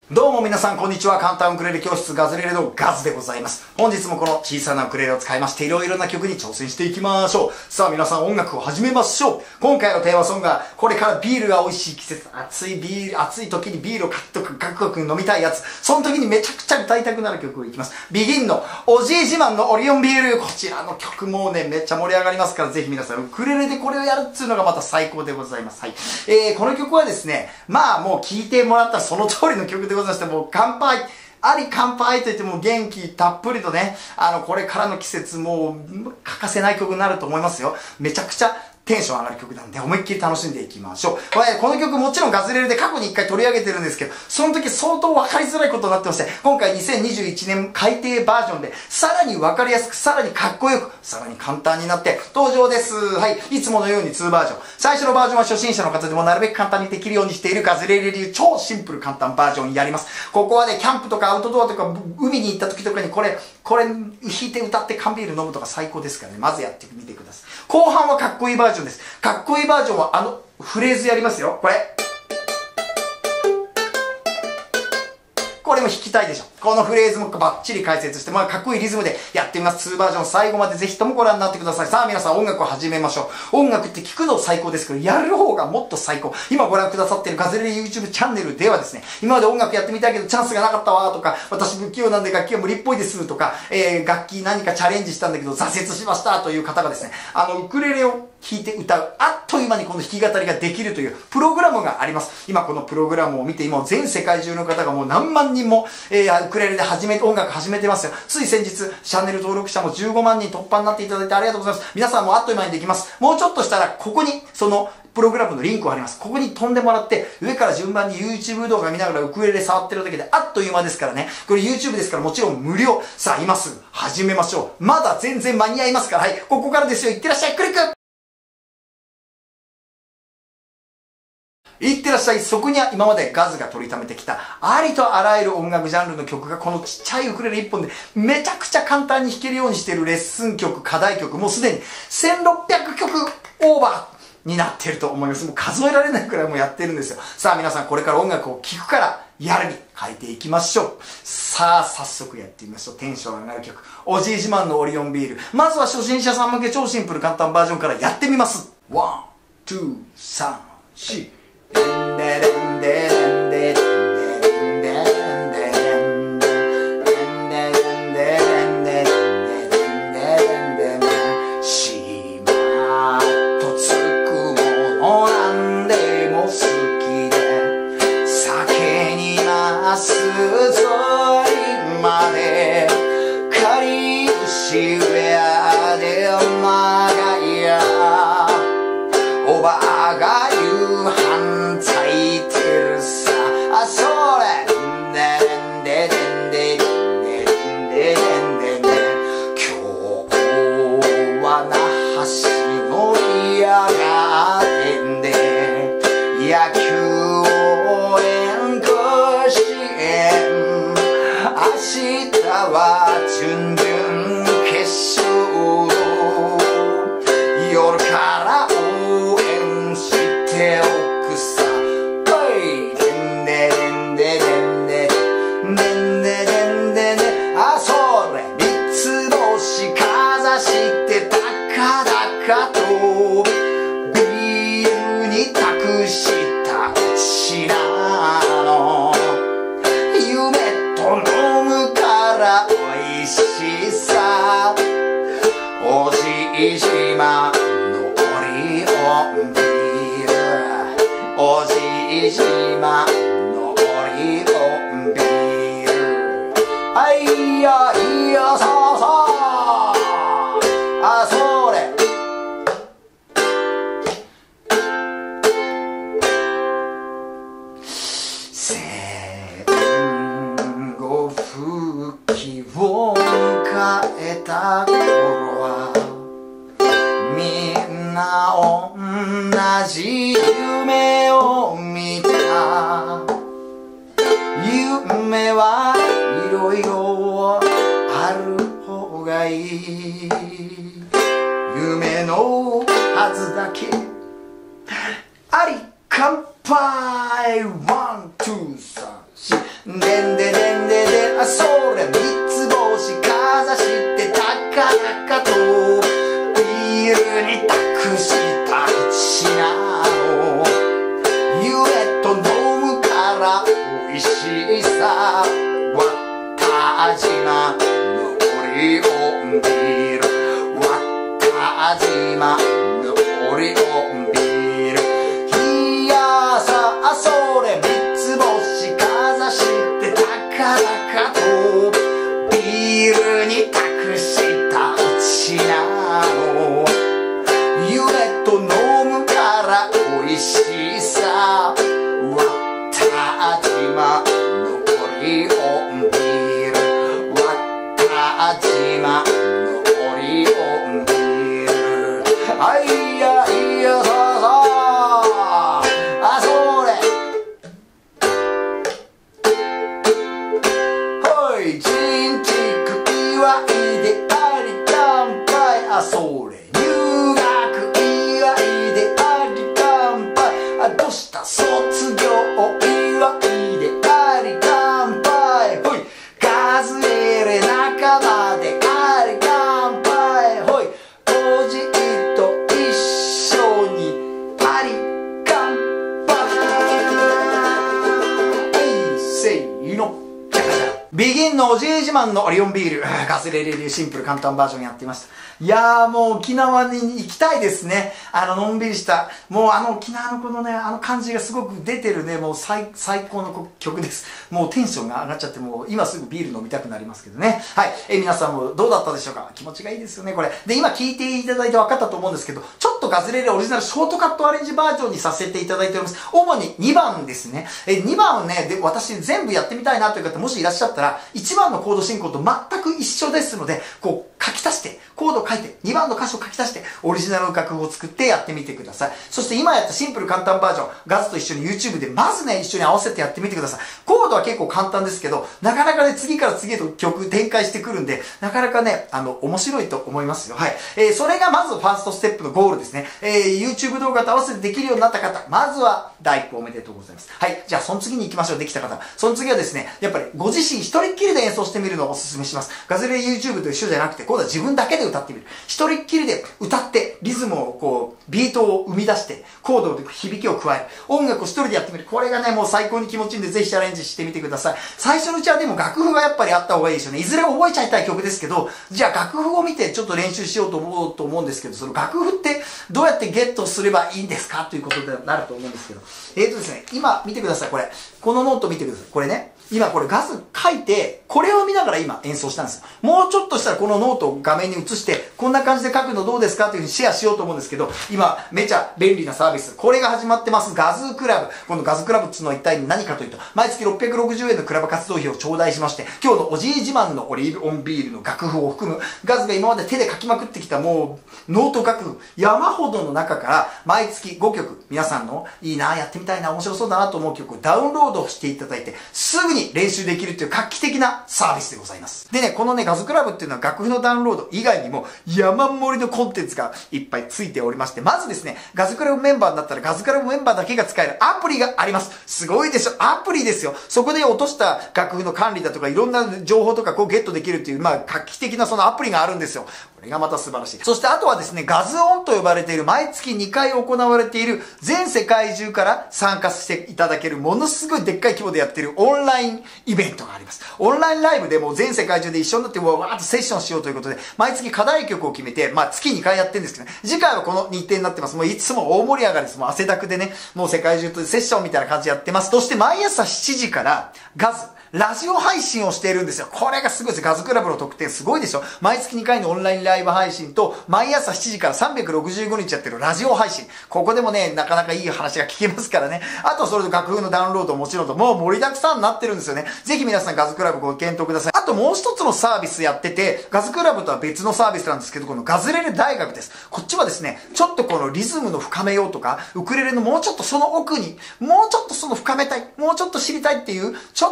どうも皆さんこんにちは。簡単ウクレレ教室ガズレレのガズでございます。本日もこの小さなウクレレを使いましていろいろな曲に挑戦していきましょう。さあ皆さん音楽を始めましょう。今回のテーマソングはこれからビールが美味しい季節、暑い時にビールをガクガク飲みたいやつ、その時にめちゃくちゃ歌いたくなる曲をいきます。ビギンのおじい自慢のオリオンビール、こちらの曲もねめっちゃ盛り上がりますから、ぜひ皆さんウクレレでこれをやるっていうのがまた最高でございます。はい、この曲はですね、まあもう聴いてもらったらその通りの曲でございまして、もう乾杯あり乾杯といっても元気たっぷりとね、これからの季節もう欠かせない曲になると思いますよ。めちゃくちゃテンション上がる曲なんで思いっきり楽しんでいきましょう。この曲もちろんガズレレで過去に1回取り上げてるんですけど、その時相当分かりづらいことになってまして、今回2021年改訂バージョンでさらに分かりやすく、さらにかっこよく、さらに簡単になって登場です。はい、いつものように2バージョン。最初のバージョンは初心者の方でもなるべく簡単にできるようにしているガズレレ流超シンプル簡単バージョンやります。ここはね、キャンプとかアウトドアとか海に行った時とかにこれ弾いて歌って缶ビール飲むとか最高ですからね。まずやってみてください。後半はかっこいいバージョンです。かっこいいバージョンはフレーズやりますよ。これも弾きたいでしょ。このフレーズもバッチリ解説して、かっこいいリズムでやってみます。2バージョン最後までぜひともご覧になってください。さあ皆さん音楽を始めましょう。音楽って聞くの最高ですけど、やる方がもっと最高。今ご覧くださっているガズレレ YouTube チャンネルではですね、今まで音楽やってみたいけどチャンスがなかったわとか、私不器用なんで楽器は無理っぽいですとか、楽器何かチャレンジしたんだけど挫折しましたという方がですね、ウクレレを弾いて歌う、あっという間にこの弾き語りができるというプログラムがあります。今このプログラムを見て、今全世界中の方がもう何万人も、ウクレレで音楽始めてますよ。つい先日チャンネル登録者も15万人突破になっていただいてありがとうございます。皆さんもあっという間にできます。もうちょっとしたらここにそのプログラムのリンクを貼ります。ここに飛んでもらって上から順番に YouTube 動画見ながらウクレレ触ってるだけであっという間ですからね。これ YouTube ですからもちろん無料。さあ今すぐ始めましょう。まだ全然間に合いますから。はい、ここからですよ。いってらっしゃい。クリック。いってらっしゃい。そこには今までガズが取りためてきたありとあらゆる音楽ジャンルの曲がこのちっちゃいウクレレ1本でめちゃくちゃ簡単に弾けるようにしているレッスン曲、課題曲、もうすでに1600曲オーバーになっていると思います。もう数えられないくらいもうやってるんですよ。さあ皆さんこれから音楽を聴くからやるに変えていきましょう。さあ早速やってみましょう。テンション上がる曲、おじい自慢のオリオンビール。まずは初心者さん向け超シンプル簡単バージョンからやってみます。ワン、ツー、3、4。おばあが夕飯炊いてるさ、それでんでんでんでんでんでんでんでん、今日は那覇市のビアガーデンで野球応援甲子園、明日は準々決勝、夜から応援しておくさ。はい、でんででんででんででんででんででん、あ、それ三つ星かざして高々とビールに託したうちらの夢と飲むからおいしさ、おじいじまのオリオンビール、おじいじまのオリオンビール、はいやいやそうそう、あ、それ戦後復帰を迎えた頃はみんな同じ夢を見た。夢はいろいろある方がいい。夢のはずだけあり乾杯。ワン、ツー、サン、シでんででんでで、それ三つ星かざして高々とビールに託した一品のゆえと飲むから美味しさ渡島のオリオンビール渡島のオリオンビールいやさそれ三つ星かざして高々とビールに託した一品のゆえと飲むから美味しさ渡島のオリオンビール渡島のオリオンビールあいやいやささあそれほいちんちく祝いであり乾杯あそれ入学祝いであり乾杯あどうした卒業祝いであり乾杯ほいガズレレ仲間であり乾杯ほいおじいと一緒にあり乾杯せーのビギンのおじい自慢のオリオンビールガズレレ流シンプル簡単バージョンやってみました。いやーもう沖縄に行きたいですね。のんびりしたもう沖縄のこのね感じがすごく出てるねもう最高の曲です。もうテンションが上がっちゃってもう今すぐビール飲みたくなりますけどね。はい、皆さんもどうだったでしょうか。気持ちがいいですよねこれで。今聞いていただいて分かったと思うんですけど、ちょっとガズレレオリジナルショートカットアレンジバージョンにさせていただいております。主に2番ですね。2番をねで私全部やってみたいなという方もしいらっしゃったら1番のコード進行と全く一緒ですのでこう書き足してコードを書いて2番の歌詞を書き足してオリジナルの楽譜を作ってやってみてください。そして今やったシンプル簡単バージョンガズと一緒に YouTube でまずね一緒に合わせてやってみてください。コードは結構簡単ですけどなかなかね次から次へと曲展開してくるんでなかなかね面白いと思いますよ。はい、それがまずファーストステップのゴールですね。YouTube 動画と合わせてできるようになった方まずは第一歩おめでとうございます。はい、じゃあその次に行きましょう。できた方その次はですねやっぱりご自身一人っきりで演奏してみるのをおすすめします。ガズレレ YouTube と一緒じゃなくて今度は自分だけで歌ってみる。一人っきりで歌ってリズムをこうビートを生み出してコードで響きを加える音楽を一人でやってみる。これがねもう最高に気持ちいいんでぜひチャレンジしてみてください。最初のうちはでも楽譜がやっぱりあった方がいいですよね。いずれ覚えちゃいたい曲ですけどじゃあ楽譜を見てちょっと練習しようと思うんですけどその楽譜ってどうやってゲットすればいいんですかということになると思うんですけどですね今見てください。このノート見てください。これね今これガズ書いてこれを見ながら今演奏したんですよ。もうちょっとしたらこのノートを画面に映してこんな感じで書くのどうですかというふうにシェアしようと思うんですけど今めちゃ便利なサービスこれが始まってます。ガズクラブ。このガズクラブっていうのは一体何かというと毎月660円のクラブ活動費を頂戴しまして今日のおじい自慢のオリオンビールの楽譜を含むガズが今まで手で書きまくってきたもうノート楽譜山ほどの中から毎月5曲皆さんのいいなやってみたいな面白そうだなと思う曲をダウンロードしていただいてすぐに練習できるという画期的なサービスでございます。でねこのねガズクラブっていうのは楽譜のダウンロード以外にも山盛りのコンテンツがいっぱいついておりましてまずですねガズクラブメンバーになったらガズクラブメンバーだけが使えるアプリがあります。すごいでしょ。アプリですよ。そこで落とした楽譜の管理だとかいろんな情報とかこうゲットできるっていう画期的なそのアプリがあるんですよ。これがまた素晴らしい。そしてあとはですねガズオンと呼ばれている毎月2回行われている全世界中から参加していただけるものすごいでっかい規模でやっているオンラインイベントがあります。オンラインライブでもう全世界中で一緒になってわーっとセッションしようということで毎月課題曲を決めて月2回やってるんですけどね次回はこの日程になってます。もういつも大盛り上がりです。もう汗だくでねもう世界中とセッションみたいな感じでやってます。そして毎朝7時からガズラジオ配信をしているんですよ。これがすごいです。ガズクラブの特典すごいでしょ。毎月2回のオンラインライブ配信と毎朝7時から365日やってるラジオ配信ここでもねなかなかいい話が聞けますからね。あとそれと楽譜のダウンロードもちろんともう盛りだくさんになってるんですよね。ぜひ皆さんガズクラブご検討ください。あともう一つのサービスやっててガズクラブとは別のサービスなんですけどこのガズレレ大学です。こっちはですねちょっとこのリズムの深めようとかウクレレのもうちょっとその奥にもうちょっとその深めたいもうちょっと知りたいっていうちょっとこれ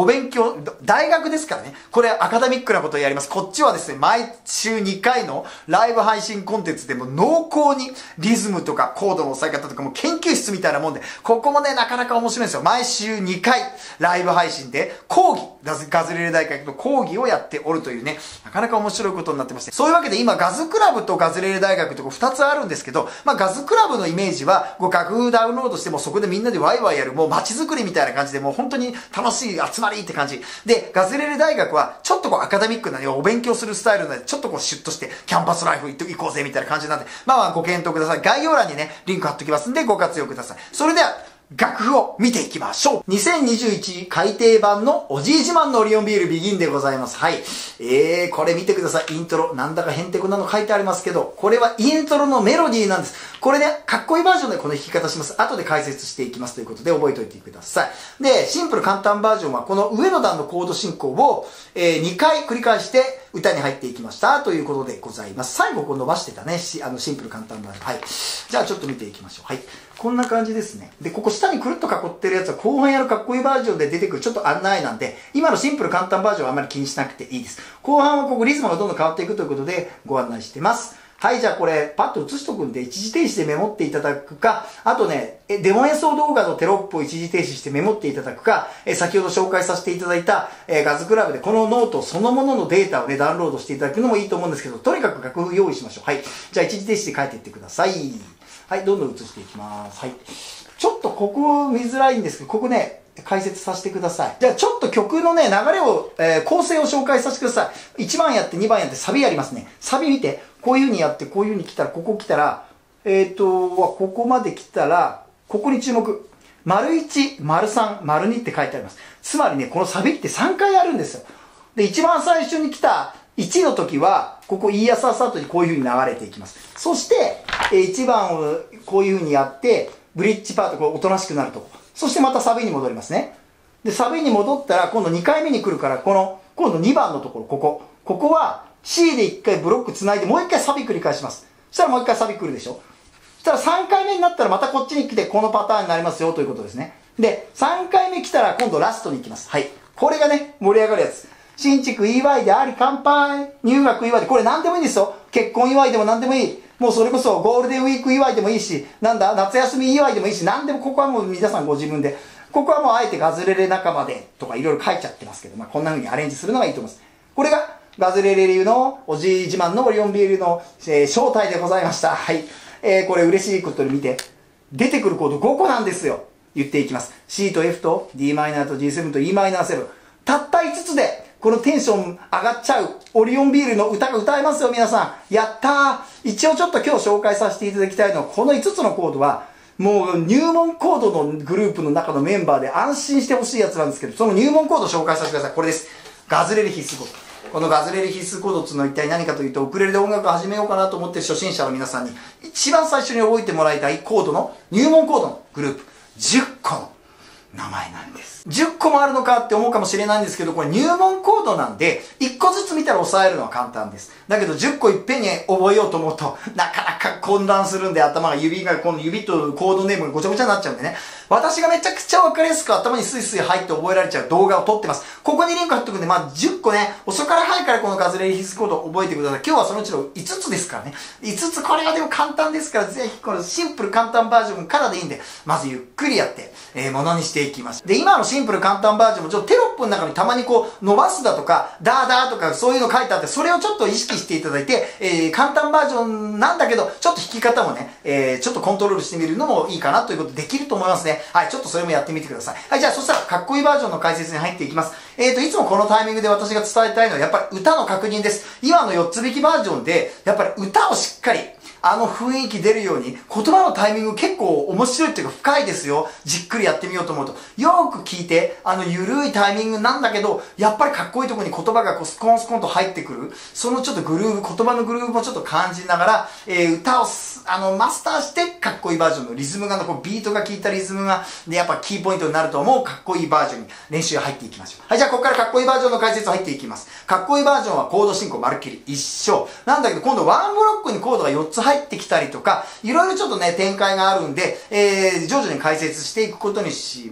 お勉強、大学ですからね。これアカデミックなことをやります。こっちはですね、毎週2回のライブ配信コンテンツでも濃厚にリズムとかコードの押さえ方とかも研究室みたいなもんで、ここもね、なかなか面白いんですよ。毎週2回ライブ配信で講義、ガズレレ大学の講義をやっておるというね、なかなか面白いことになってまして。そういうわけで今ガズクラブとガズレレ大学と2つあるんですけど、ガズクラブのイメージは、楽譜ダウンロードしてもそこでみんなでワイワイやる、もう街づくりみたいな感じで、もう本当に楽しい集まりって感じ。で、ガズレレ大学は、ちょっとアカデミックな、お勉強するスタイルなので、ちょっとシュッとして、キャンパスライフ行こうぜみたいな感じなんで、ご検討ください。概要欄にね、リンク貼っときますんで、ご活用ください。それでは、楽譜を見ていきましょう。2021改訂版のおじい自慢のオリオンビールビギンでございます。はい。これ見てください。イントロ。なんだかヘンテコなの書いてありますけど、これはイントロのメロディーなんです。これね、かっこいいバージョンでこの弾き方します。後で解説していきますということで覚えておいてください。で、シンプル簡単バージョンはこの上の段のコード進行を、2回繰り返して歌に入っていきましたということでございます。最後こう伸ばしてたね。シンプル簡単バージョン。はい。じゃあちょっと見ていきましょう。はい。こんな感じですね。で、ここ下にくるっと囲ってるやつは後半やるかっこいいバージョンで出てくるちょっと案内なんで、今のシンプル簡単バージョンはあんまり気にしなくていいです。後半はここリズムがどんどん変わっていくということでご案内してます。はい、じゃあこれパッと映しとくんで一時停止でメモっていただくか、あとね、デモ演奏動画のテロップを一時停止してメモっていただくか、先ほど紹介させていただいた、ガズクラブでこのノートそのもののデータをね、ダウンロードしていただくのもいいと思うんですけど、とにかく楽譜用意しましょう。はい。じゃあ一時停止で書いていってください。はい、どんどん映していきます。はい。ちょっとここ見づらいんですけど、ここね、解説させてください。じゃあちょっと曲のね、流れを、構成を紹介させてください。1番やって2番やってサビやりますね。サビ見て、こういう風にやって、こういう風に来たら、ここ来たら、ここまで来たら、ここに注目。1、3、2って書いてあります。つまりね、このサビって3回あるんですよ。で、一番最初に来た1の時は、ここ E アサース後にこういう風に流れていきます。そして、1番をこういう風にやって、ブリッジパート、こうおとなしくなるとこ。そしてまたサビに戻りますね。で、サビに戻ったら、今度2回目に来るから、今度2番のところ、ここは C で1回ブロック繋いで、もう1回サビ繰り返します。そしたらもう1回サビ来るでしょ。そしたら3回目になったらまたこっちに来て、このパターンになりますよということですね。で、3回目来たら今度ラストに行きます。はい。これがね、盛り上がるやつ。新築祝いであり乾杯。入学祝いで、これ何でもいいんですよ。結婚祝いでも何でもいい。もうそれこそゴールデンウィーク祝いでもいいし、夏休み祝いでもいいし、何でもここはもう皆さんご自分で。ここはもうあえてガズレレ仲間でとかいろいろ書いちゃってますけど、こんな風にアレンジするのがいいと思います。これがガズレレ流のおじい自慢のオリオンビールの、正体でございました。はい。これ嬉しいことに見て、出てくるコード5個なんですよ。言っていきます。C と F と Dm と G7 と Em7。たった5つで、このテンション上がっちゃうオリオンビールの歌が歌えますよ、皆さん。やったー。一応ちょっと今日紹介させていただきたいのは、この5つのコードは、もう入門コードのグループの中のメンバーで安心してほしいやつなんですけど、その入門コードを紹介させてください。これです。ガズレレ必須コード。このガズレレ必須コードっていうのは一体何かというと、ウクレレで音楽を始めようかなと思っている初心者の皆さんに、一番最初に覚えてもらいたいコードの、入門コードのグループ、10個の名前なんです。10個もあるのかって思うかもしれないんですけど、これ入門コードなんで、1個ずつ見たら抑えるのは簡単です。だけど10個いっぺんに覚えようと思うと、なかなか混乱するんで、頭がこの指とコードネームがごちゃごちゃになっちゃうんでね。私がめちゃくちゃわかりやすく頭にスイスイ入って覚えられちゃう動画を撮ってます。ここにリンク貼っとくんで、10個ね、遅から早いからこのガズレレ必須コードを覚えてください。今日はそのうちの5つですからね。5つ、これがでも簡単ですから、ぜひこのシンプル簡単バージョンからでいいんで、まずゆっくりやって、ものにしていきます。で、今のシンプル簡単バージョンもちょっとテロップの中にたまにこう伸ばすだとか、ダーダーとかそういうの書いてあって、それをちょっと意識していただいて、簡単バージョンなんだけど、ちょっと弾き方もね、ちょっとコントロールしてみるのもいいかなということでできると思いますね。はい、ちょっとそれもやってみてください。はい、じゃあそしたらかっこいいバージョンの解説に入っていきます。いつもこのタイミングで私が伝えたいのはやっぱり歌の確認です。今の4つ弾きバージョンで、やっぱり歌をしっかり、雰囲気出るように、言葉のタイミング結構面白いっていうか深いですよ。じっくりやってみようと思うと。よーく聞いて、ゆるいタイミングなんだけど、やっぱりかっこいいところに言葉がこうスコンスコンと入ってくる。そのちょっとグルーブ、言葉のグルーブもちょっと感じながら、歌をマスターしてかっこいいバージョンのリズムがこうビートが効いたリズムが、で、やっぱキーポイントになると思うかっこいいバージョンに練習入っていきましょう。はい、じゃあここからかっこいいバージョンの解説入っていきます。かっこいいバージョンはコード進行まるっきり一緒。なんだけど今度ワンブロックにコードが4つ入ってきたりとか、いろいろちょっとね、展開があるんで、徐々に解説していくことにします。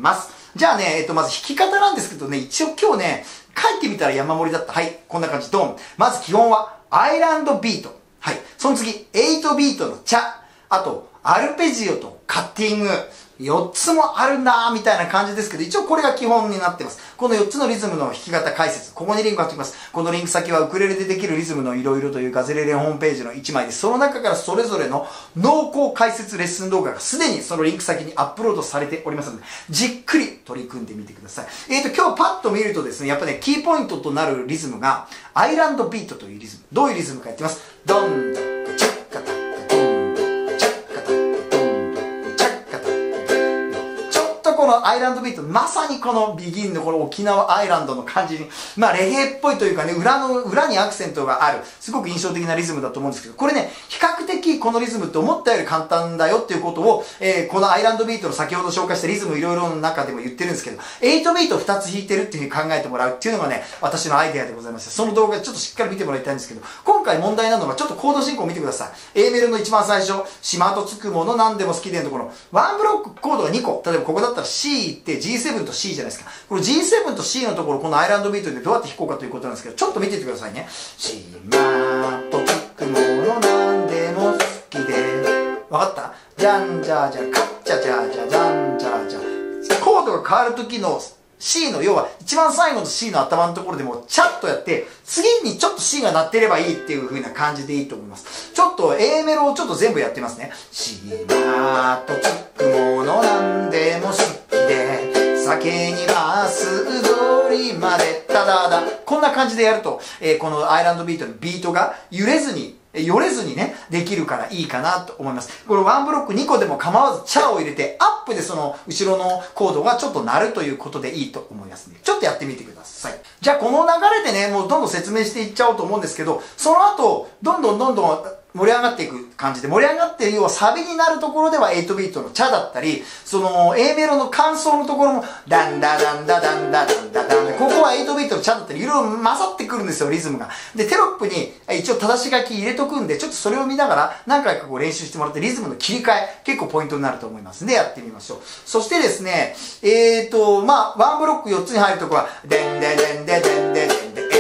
じゃあね、まず弾き方なんですけどね、一応今日ね、書いてみたら山盛りだった。はい、こんな感じ。ドン。まず基本は、アイランドビート。はい。その次、8ビートのチャ。あと、アルペジオとカッティング。4つもあるなーみたいな感じですけど、一応これが基本になってます。この4つのリズムの弾き方解説。ここにリンク貼っておきます。このリンク先はウクレレでできるリズムのいろいろというガズレレホームページの1枚です。その中からそれぞれの濃厚解説レッスン動画がすでにそのリンク先にアップロードされておりますので、じっくり取り組んでみてください。今日パッと見るとですね、やっぱね、キーポイントとなるリズムが、アイランドビートというリズム。どういうリズムかやってみます。ドン、ドッカ、チャッカタッカ、ドン、ドッカ、チャッカタッカ、ドン、ドッカ、チャッカタッカ。このアイランドビート、まさにこのビギンのこの沖縄アイランドの感じに、まあレゲエっぽいというかね、裏にアクセントがある、すごく印象的なリズムだと思うんですけど、これね、比較的このリズムって思ったより簡単だよっていうことを、このアイランドビートの先ほど紹介したリズムいろいろの中でも言ってるんですけど、8ビート2つ弾いてるっていうふうに考えてもらうっていうのがね、私のアイデアでございまして、その動画ちょっとしっかり見てもらいたいんですけど、今回問題なのはちょっとコード進行を見てください。A メロの一番最初、しまとつくもの何でも好きでのところ、ワンブロックコードが2個、例えばここだったら C って G7 と C じゃないですか。この G7 と C のところ、このアイランドビートでどうやって弾こうかということなんですけど、ちょっと見ていてくださいね。しまとつくものなんでも好きで。わかった？じゃんじゃじゃ、かっちゃじゃじゃ、じゃんじゃじゃ。コードが変わるときの C の、要は一番最後の C の頭のところでもチャッとやって、次にちょっと C が鳴ってればいいっていう風な感じでいいと思います。ちょっと A メロをちょっと全部やってますね。しまとつくものなんでも好きで。酒には素通りまでただだ。こんな感じでやると、このアイランドビートのビートが揺れずに、よれずにね、できるからいいかなと思います。これワンブロック2個でも構わずチャを入れて、アップでその後ろのコードがちょっと鳴るということでいいと思いますね。ちょっとやってみてください。じゃあこの流れでね、もうどんどん説明していっちゃおうと思うんですけど、その後、どんどん盛り上がっていく感じで、盛り上がっている要はサビになるところでは8ビートのチャだったり、その A メロの間奏のところもダンダダンダダンダダンダダンで、ここは8ビートのチャだったりいろいろ混ざってくるんですよ、リズムが。で、テロップに一応正し書き入れとくんで、ちょっとそれを見ながら何回かこう練習してもらってリズムの切り替え結構ポイントになると思いますんでやってみましょう。そしてですね、まあワンブロック4つに入るところはデンデデンデデンデデンデ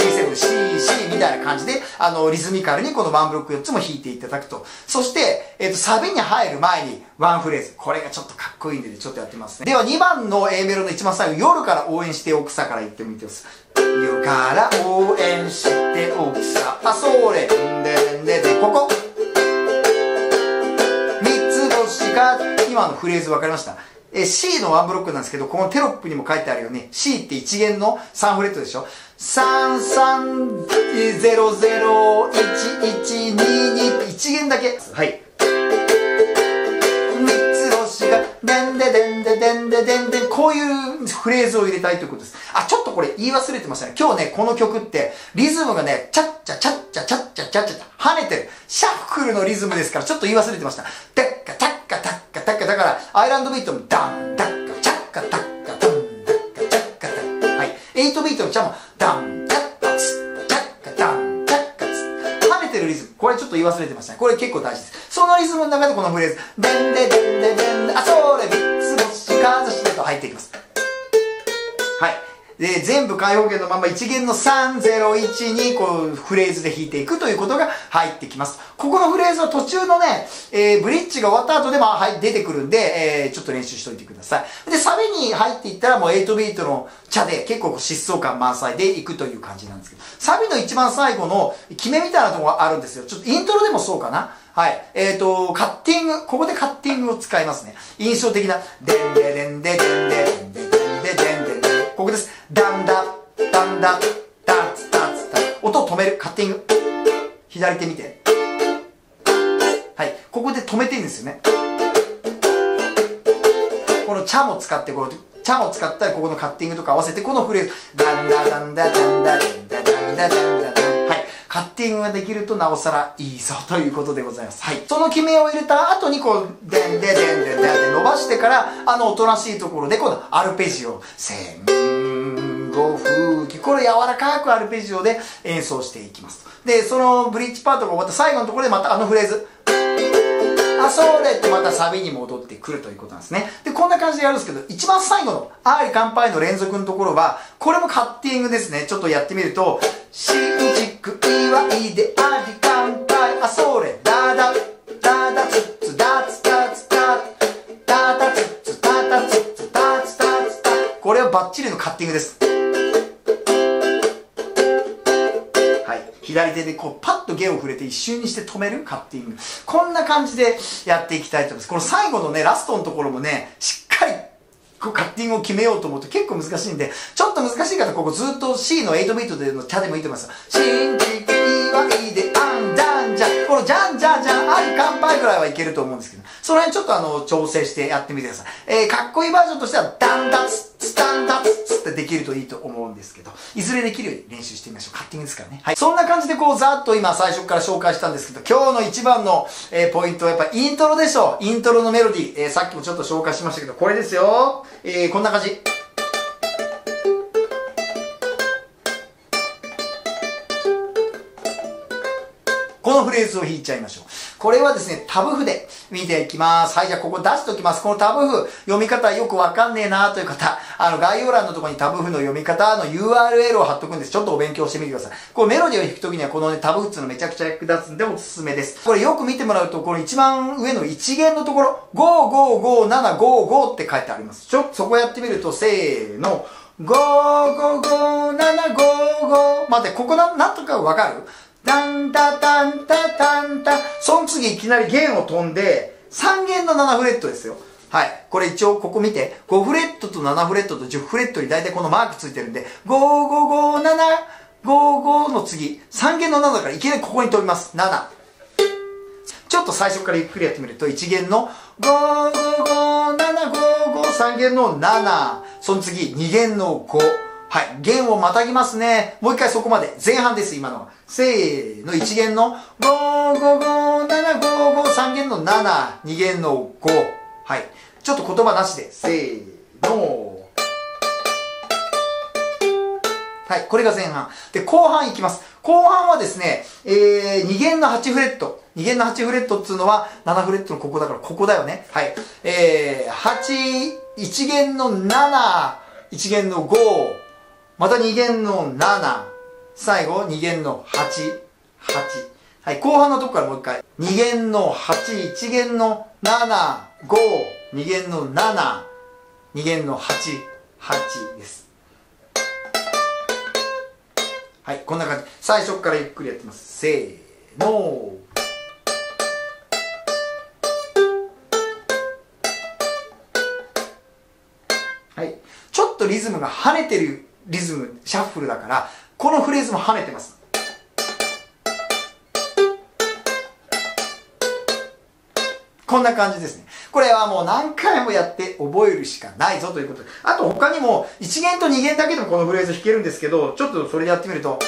G7C みたいな感じで、リズミカルにこのワンブロック4つも弾いていただくと。そして、サビに入る前にワンフレーズ。これがちょっとかっこいいんで、ちょっとやってますね。では2番の A メロの一番最後、夜から応援しておくさから言ってみてください。夜から応援しておくさ。あ、それ。で、ここ。三つ星が、今のフレーズ分かりました？C のワンブロックなんですけど、このテロップにも書いてあるように、C って一弦の3フレットでしょ？ 33001122 って一弦だけ。はい。三つ星が、でんででんででんででんでん、こういうフレーズを入れたいということです。あ、ちょっとこれ言い忘れてましたね。今日ね、この曲って、リズムがね、チャッチャチャッチャチャッチャチャッチャ跳ねてる。シャッフルのリズムですから、ちょっと言い忘れてました。テッカタッカタッカタッカ、だから、アイランドビートもダン、ダッカ、チャッカタッカ、ダン、ダッカ、チャッカタッカ。はい。8ビートのチャも、ダン、チャッカツ、チャッカ、ダン、チャッカツ。跳ねてるリズム。これちょっと言い忘れてましたね。これ結構大事です。そのリズムの中でこのフレーズ、デンデデンデデン、あ、それ、三つ星かざしてと入っていきます。はい。で、全部開放弦のまま一弦の301にこうフレーズで弾いていくということが入ってきます。ここのフレーズは途中のね、ブリッジが終わった後でも、出てくるんで、ちょっと練習しといてください。で、サビに入っていったらもう8ビートのチャで結構疾走感満載でいくという感じなんですけど、サビの一番最後の決めみたいなところがあるんですよ。ちょっとイントロでもそうかな。はい。カッティング、ここでカッティングを使いますね。印象的な、デンデデンデデンデデンデデンデデンデデン。ここです。ダンダ、ダンダ、ダンツダンツダン。音を止める。カッティング。左手見て。はい。ここで止めていいんですよね。このチャも使って、チャも使ったらここのカッティングとか合わせて、このフレーズ。ダンダダンダダンダダンダダンダダンダダン。はい。カッティングができるとなおさらいいぞということでございます。はい。その決めを入れた後にこう、デンデデンデンデンって伸ばしてから、おとなしいところでこのアルペジオ。戦後風紀。これ柔らかくアルペジオで演奏していきます。で、そのブリッジパートが終わった最後のところでまたフレーズ。あ、それってまたサビに戻ってくるということなんですね。で、こんな感じでやるんですけど、一番最後の、 愛乾杯の連続のところは、これもカッティングですね。ちょっとやってみると、新築祝いであり乾杯、あ、それ、ダダ、ダダツツダツダツダ、ダダツツダダツツダツダツダ。これはバッチリのカッティングです。左手でこうパッと弦を触れて一瞬にして止めるカッティング。こんな感じでやっていきたいと思います。この最後のね、ラストのところもね、しっかりこうカッティングを決めようと思うと結構難しいんで、ちょっと難しい方ここずっと C の8ビートでのチャでもいいと思います。新築祝いであんじゃんじゃん。このじゃんじゃんじゃん、あり乾杯ぐらいはいけると思うんですけど、その辺ちょっと調整してやってみてください。かっこいいバージョンとしては、ダンダツツダンダツツってできるといいと思うんですけど、いずれできるように練習してみましょう。カッティングですからね。はい。そんな感じでこうざっと今最初から紹介したんですけど、今日の一番の、ポイントはやっぱイントロでしょう。イントロのメロディー。さっきもちょっと紹介しましたけど、これですよ。こんな感じ。このフレーズを弾いちゃいましょう。これはですね、タブ譜で見ていきます。はい、じゃあここ出しておきます。このタブ譜、読み方よくわかんねえなという方、概要欄のところにタブ譜の読み方の URL を貼っとくんです。ちょっとお勉強してみてください。これメロディーを弾くときにはこのね、タブ譜っていうのめちゃくちゃ役立つんでおすすめです。これよく見てもらうと、この一番上の一弦のところ、555755って書いてあります。そこやってみると、せーの、555755。待って、ここなんとかわかる？タンタタンタタンタ。その次いきなり弦を飛んで、3弦の7フレットですよ。はい。これ一応ここ見て、5フレットと7フレットと10フレットに大体このマークついてるんで、555755の次、3弦の7だからいきなりここに飛びます。7。ちょっと最初からゆっくりやってみると、1弦の555755、3弦の7、その次2弦の5。はい。弦をまたぎますね。もう一回そこまで。前半です、今のは。せーの、1弦の555755、3弦の7、2弦の5。はい。ちょっと言葉なしで。せーの。はい。これが前半。で、後半いきます。後半はですね、2弦の8フレット。2弦の8フレットっていうのは、7フレットのここだから、ここだよね。はい。1弦の7、1弦の5、また2弦の7、最後2弦の8、8。はい、後半のとこからもう一回。2弦の8、1弦の7、5、2弦の7、2弦の8、8です。はい、こんな感じ。最初からゆっくりやってます。せーの。はい。ちょっとリズムが跳ねてるリズム、シャッフルだから、このフレーズも跳ねてます。こんな感じですね。これはもう何回もやって覚えるしかないぞということで。あと他にも1弦と2弦だけでもこのフレーズ弾けるんですけど、ちょっとそれでやってみると、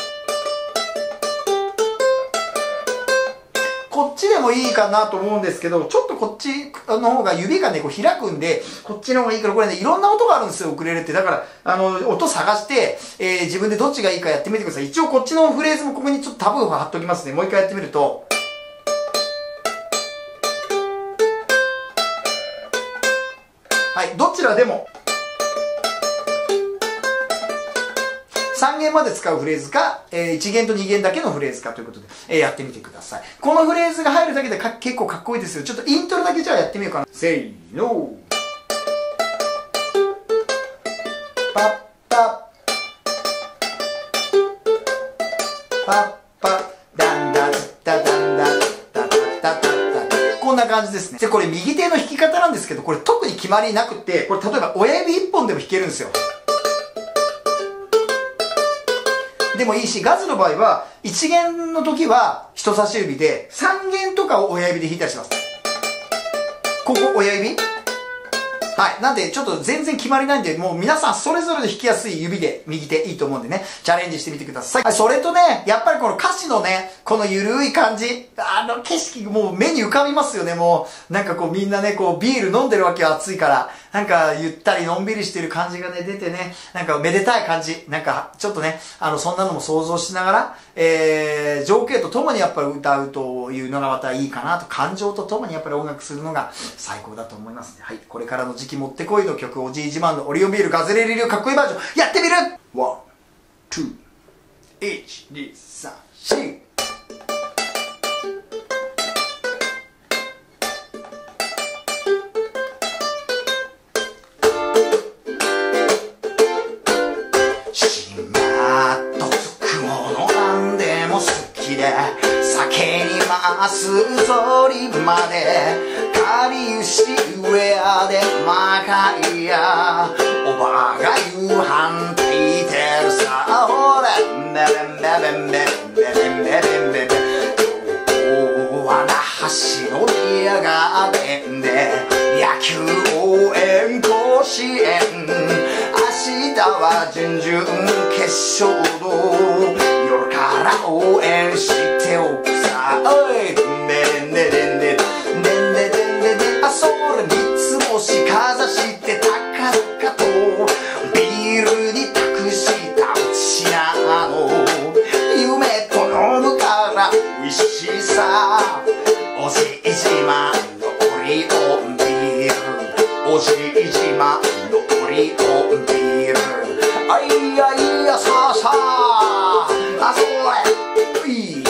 こっちでもいいかなと思うんですけど、ちょっとこっちの方が指がね、こう開くんで、こっちの方がいいから、これね、いろんな音があるんですよ、ウクレレって。だから、音探して、自分でどっちがいいかやってみてください。一応こっちのフレーズもここにちょっとタブを貼っときますね。もう一回やってみると。はい、どちらでも。3弦まで使うフレーズか、1弦と2弦だけのフレーズかということで、やってみてください。このフレーズが入るだけで結構かっこいいですよ。ちょっとイントロだけじゃあやってみようかな。せーの。パッパッパッパッダンダッダダンダッダダッダダッダ。こんな感じですね。で、これ右手の弾き方なんですけど、これ特に決まりなくて、これ例えば親指1本でも弾けるんですよ。でもいいし、ガズの場合は、1弦の時は人差し指で、3弦とかを親指で弾いたりします。ここ親指？はい。なんで、ちょっと全然決まりないんで、もう皆さんそれぞれで弾きやすい指で右手いいと思うんでね、チャレンジしてみてください。はい、それとね、やっぱりこの歌詞のね、このゆるい感じ、景色もう目に浮かびますよね、もう。なんかこうみんなね、こうビール飲んでるわけよ、暑いから。 なんかゆったりのんびりしてる感じがね、出てね、なんかめでたい感じ。なんかちょっとね、そんなのも想像しながら、情景とともにやっぱり歌うというのがまたいいかなと、感情とともにやっぱり音楽するのが最高だと思いますね。はい。これからの時期もってこいの曲、おじい自慢のオリオンビールガズレレ流かっこいいバージョン、やってみる !1、2、1、2、3、4。酒に回すぞりまでかりゆしウェアでまかいやおばが夕飯炊いてるさほれメベンメベンメベンメベンメベンメベン今日は那覇市のビアガーデンで野球応援甲子園明日は準々決勝の夜から応援しておくさおいねんねんねんねんねんねんねんねんあそれ三つ星かざして高々とビールに託したうちなの夢と飲むから美味しさおじいじまのオリオンビールおじいじまのオリオンビールあいやいやさあさああそれうい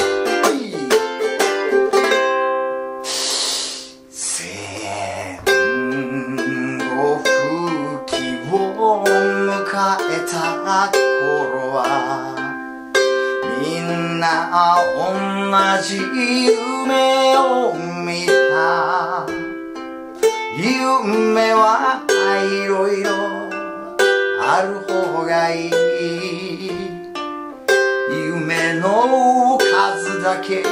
戦後復帰を迎えた頃はみんな同じ夢を見た夢はいろいろある方がいい夢の数だけ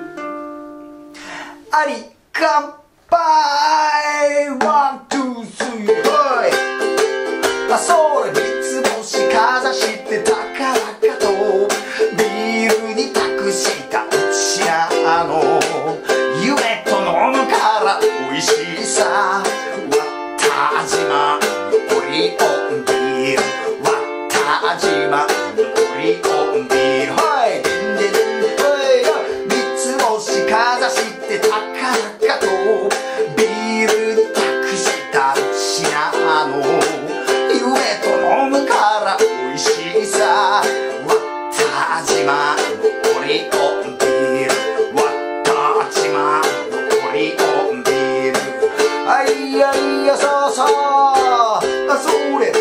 あり乾杯ワン、ツー、スリー、はいそれ三つ星かざして高々とビールに託したうちなの夢と飲むから美味しさわたじまオリオンビールわたじまオリオンビールはいでんでんでん三つ星かざして高々とビールに託したうちなの夢と飲むから美味しさわたじまオリオンビールわたじまオリオンビールあいやいやそうそうあそれ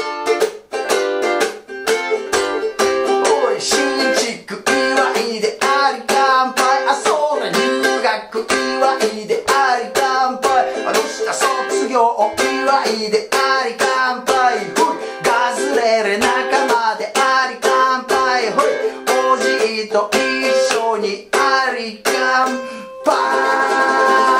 おい新築祝いであり乾杯あそれ入学祝いであり乾杯あの下卒業祝いであり乾杯ほいガズレレ仲間であり乾杯ほいおじいと一緒にあり乾杯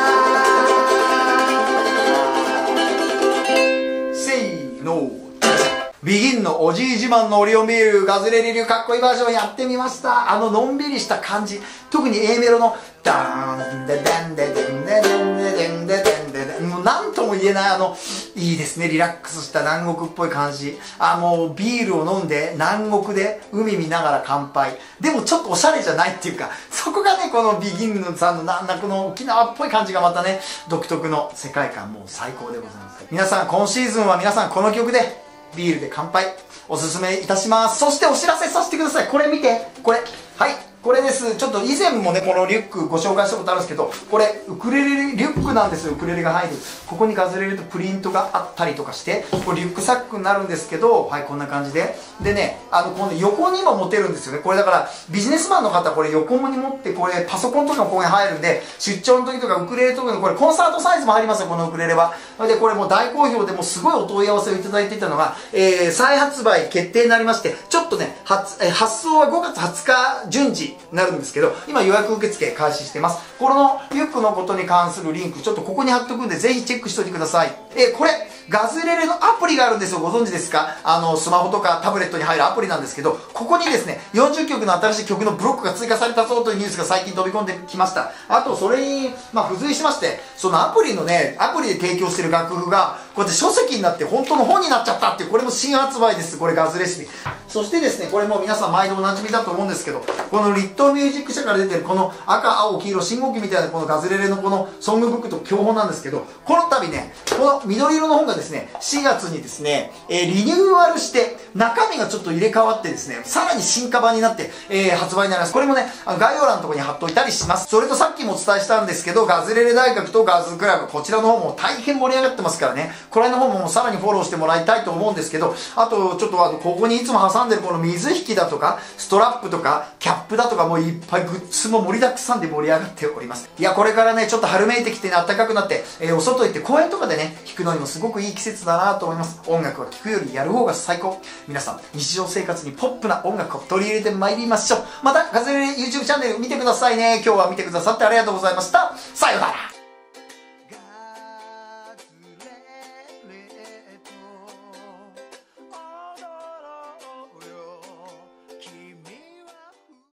ビギンのおじい自慢のオリオンビールガズレレ流かっこいいバージョンやってみました。のんびりした感じ、特に A メロのダーンデデンデデンデデンデデンデデンデデンもう何とも言えないいいですね、リラックスした南国っぽい感じ。もうビールを飲んで南国で海見ながら乾杯でもちょっとおしゃれじゃないっていうか、そこがねこのビギンさんのなんだこの沖縄っぽい感じがまたね独特の世界観、もう最高でございます。皆さん今シーズンは皆さんこの曲でビールで乾杯おすすめいたします。そしてお知らせさせてください。これ見て、これはいこれです。ちょっと以前もねこのリュックご紹介したことあるんですけど、これウクレレリュックなんですよ。ウクレレが入る、ここにガズレレとプリントがあったりとかして、これリュックサックになるんですけど、はいこんな感じでね、この横にも持てるんですよね。これだからビジネスマンの方これ横に持って、これパソコンとかもここに入るんで、出張の時とかウクレレとかのこれコンサートサイズも入りますよ、このウクレレは。でこれもう大好評で、もうすごいお問い合わせをいただいていたのが、再発売決定になりまして、ちょっとね発送は5月20日順次になるんですけど、今予約受付開始してます。このリュックのことに関するリンクちょっとここに貼っとくんで、ぜひチェックしておいてください。これガズレレのアプリがあるんですよ。ご存知ですか？スマホとかタブレットに入るアプリなんですけど、ここにですね40曲の新しい曲のブロックが追加されたぞというニュースが最近飛び込んできました。あとそれに付随しまして、そのアプリで提供している楽譜がこうやって書籍になって本当の本になっちゃったっていう、これも新発売です。これガズレシピ。そしてですね、これも皆さん毎度おなじみだと思うんですけど、このリットーミュージック社から出てるこの赤、青、黄色、信号機みたいなこのガズレレのこのソングブックと教本なんですけど、この度ね、この緑色の本がですね、4月にですね、リニューアルして、中身がちょっと入れ替わってですね、さらに進化版になって、発売になります。これもね、概要欄のところに貼っといたりします。それとさっきもお伝えしたんですけど、ガズレレ大学とガズクラブ、こちらの方も大変盛り上がってますからね、これの方もさらにフォローしてもらいたいと思うんですけど、あと、ちょっとここにいつも挟んでるこの水引きだとか、ストラップとか、キャップだとか、もういっぱいグッズも盛りだくさんで盛り上がっております。いや、これからね、ちょっと春めいてきてね、暖かくなって、お外行って公園とかでね、弾くのにもすごくいい季節だなと思います。音楽は聴くよりやる方が最高。皆さん、日常生活にポップな音楽を取り入れてまいりましょう。また、ガズレレ YouTube チャンネル見てくださいね。今日は見てくださってありがとうございました。さようなら。